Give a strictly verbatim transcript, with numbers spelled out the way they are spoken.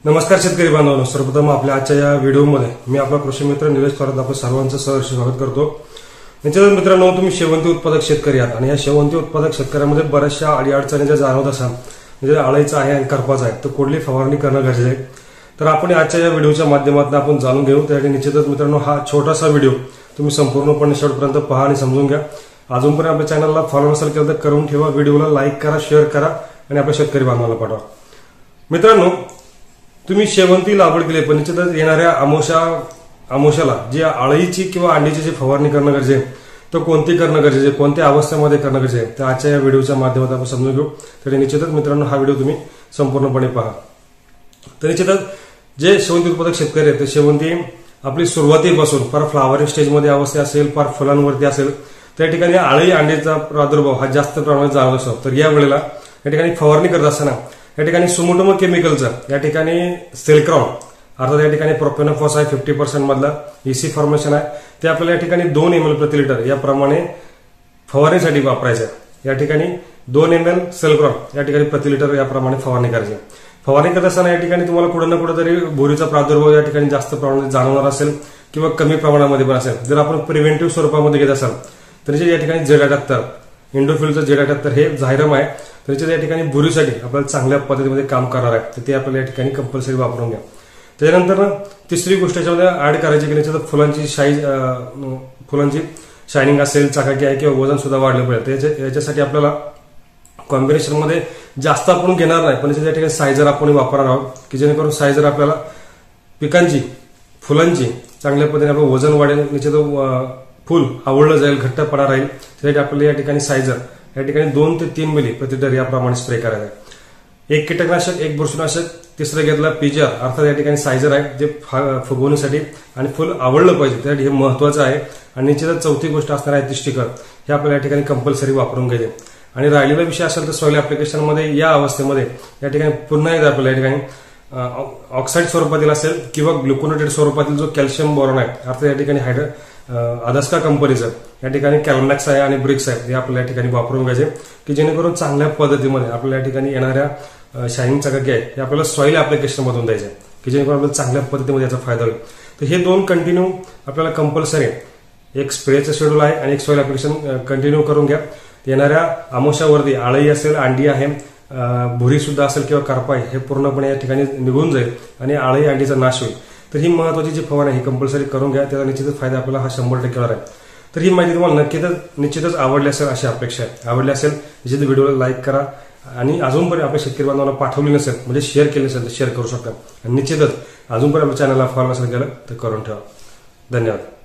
नमस्कार शेतकरी बांधवांनो, सर्वप्रथम आपल्या आजच्या या व्हिडिओमध्ये मी आपला कृषी मित्र निलेश थोरात आपलं सर्वांचं सहर्ष स्वागत करतो। निश्चितच मित्रांनो, तुम्ही शेवंती उत्पादक शेतकरी आहात आणि या शेवंती उत्पादक शेतकऱ्यांमध्ये बऱ्याचशा अडीअडचणी ज्या जाणवत असाल, म्हणजे आळीचा आहे आणि करपाचा आहे, तर कुठली फवारणी करणं गरजेचं आहे। तर आपण आजच्या या व्हिडिओच्या माध्यमातून आपण जाणून घेऊ। त्यासाठी निश्चितच मित्रांनो, हा छोटासा व्हिडिओ तुम्ही संपूर्णपणे शेवटपर्यंत पहा आणि समजून घ्या। अजूनपर्यंत आपल्या चॅनलला फॉलो नसेल केलं तर करून ठेवा, व्हिडिओला लाईक करा, शेअर करा आणि आपल्या शेतकरी बांधवांना पाठवा। मित्रांनो, तुम्ही शेवंती लागवड केली पण निश्चितच येणाऱ्या अमोशा अमोशाला जी आळीची किंवा अंडीची जी फवारणी करणं गरजेचं आहे, तो कोणती करणं गरजेचं आहे, कोणत्या अवस्थेमध्ये करणं गरजेचं आहे, तर आजच्या या व्हिडिओच्या माध्यमातून आपण समजून घेऊ। तरी निश्चितच मित्रांनो, हा व्हिडिओ तुम्ही संपूर्णपणे पहा। तर निश्चितच जे शेवंती उत्पादक शेतकरी आहेत, ते शेवंती आपली सुरुवातीपासून फार फ्लावरिंग स्टेजमध्ये अवस्था असेल, फार फुलांवरती असेल, त्या ठिकाणी आळी अंडीचा प्रादुर्भाव हा जास्त प्रमाणात जाणवत असतो। तर या वेळेला या ठिकाणी फवारणी करत असताना या ठिकाणी सुमोटोमो केमिकलचं या ठिकाणी सेलक्रॉन अर्थात या ठिकाणी प्रोपेनोफॉस आहे फिफ्टी पर्सेंट मधला ईसी फॉर्मेशन आहे, ते आपल्याला या ठिकाणी दोन एम एल प्रति लिटर याप्रमाणे फवारणीसाठी वापरायचं आहे। या ठिकाणी दोन एम एल सेलक्रॉन या ठिकाणी प्रति लिटर याप्रमाणे फवारणी करायची। फवारणी करत असताना या ठिकाणी तुम्हाला कुठे ना कुठेतरी भुरीचा प्रादुर्भाव या ठिकाणी जास्त प्रमाणात जाणवणार असेल किंवा कमी प्रमाणामध्ये पण असेल। जर आपण प्रिव्हेंटिव्ह स्वरूपामध्ये घेत असाल तर या ठिकाणी झेड अठ्याहत्तर इंडोफिलचं झेड अठ्याहत्तर हे झायरम आहे, तर या ठिकाणी भुरीसाठी आपल्याला चांगल्या पद्धतीमध्ये काम करणार आहे, तर ते आपल्याला या ठिकाणी कंपल्सरी वापरून घ्या। त्याच्यानंतर तिसरी गोष्ट याच्यामध्ये ऍड करायची की त्याच्यात फुलांची साईज फुलांची शायनिंग असेल, चकाकी आहे किंवा वजन सुद्धा वाढलं पाहिजे। तर याच्यासाठी आपल्याला कॉम्बिनेशन मध्ये जास्त आपण घेणार नाही, पण त्या ठिकाणी सायझर आपण वापरणार आहोत की जेणेकरून सायझर आपल्याला पिकांची फुलांची चांगल्या पद्धतीने आपलं वजन वाढेल, निश्चित फुल आवडलं जाईल, घट्टपणा राहील। त्यासाठी आपल्याला या ठिकाणी सायझर या ठिकाणी दोन ते तीन मिली प्रति लिटर याप्रमाणे स्प्रे करायचं आहे। एक कीटकनाशक, एक बुरशीनाशक, तिसरं घेतला पीजीआर अर्थात या ठिकाणी सायझर आहे, जे फुगवणीसाठी आणि फुल आवडलं पाहिजे त्यासाठी हे महत्वाचं आहे। आणि निश्चितच चौथी गोष्ट असणार आहे तिष्टिकर, हे आपल्याला या ठिकाणी कंपल्सरी वापरून घ्यायचे। आणि राहिलेला विषय असेल तर सॉइल ऍप्लिकेशन मध्ये या अवस्थेमध्ये या ठिकाणी पुन्हा एकदा आपल्याला या ठिकाणी ऑक्साईड स्वरूपातील असेल किंवा ग्लुकोनेटेड स्वरूपातील जो कॅल्शियम बोरॉन आहे अर्थात या ठिकाणी हायड्रो अदास्का कंपनीचं या ठिकाणी कॅल्मॅक्स आहे आणि ब्रिक्स आहे, हे आपल्याला या ठिकाणी वापरून घ्यायचे की जेणेकरून चांगल्या पद्धतीमध्ये आपल्याला या ठिकाणी येणाऱ्या शायनिंग चकाकी आहे हे आपल्याला सॉइल ऍप्लिकेशन मधून द्यायचे की जेणेकरून आपल्याला चांगल्या पद्धतीमध्ये याचा फायदा होईल। तर हे दोन कंटिन्यू आपल्याला कंपल्सरी, एक स्प्रेचं शेड्यूल आहे आणि एक सॉइल ऍप्लिकेशन कंटिन्यू करून घ्या। येणाऱ्या अमोशावरती आळी असेल, अंडी आहे, भुरी सुद्धा असेल किंवा करपाई हे पूर्णपणे या ठिकाणी निघून जाईल आणि आळी अंडीचा नाश होईल। तर ही महत्वाची जी फवारणी ही कंपल्सरी करून घ्या, त्याचा निश्चितच फायदा आपल्याला हा शंभर टक्के होणार आहे। तर ही माहिती तुम्हाला नक्कीच निश्चितच आवडली असेल अशी अपेक्षा आहे। आवडली असेल निश्चित व्हिडिओला लाईक करा आणि अजूनपर्यंत आपल्या शेतकरी बांधवांना पाठवली नसेल म्हणजे शेअर केली नसेल तर शेअर करू शकता आणि निश्चितच अजूनपर्यंत आपल्या चॅनलला फॉलो नसेल केलं तर करून ठेवा। धन्यवाद।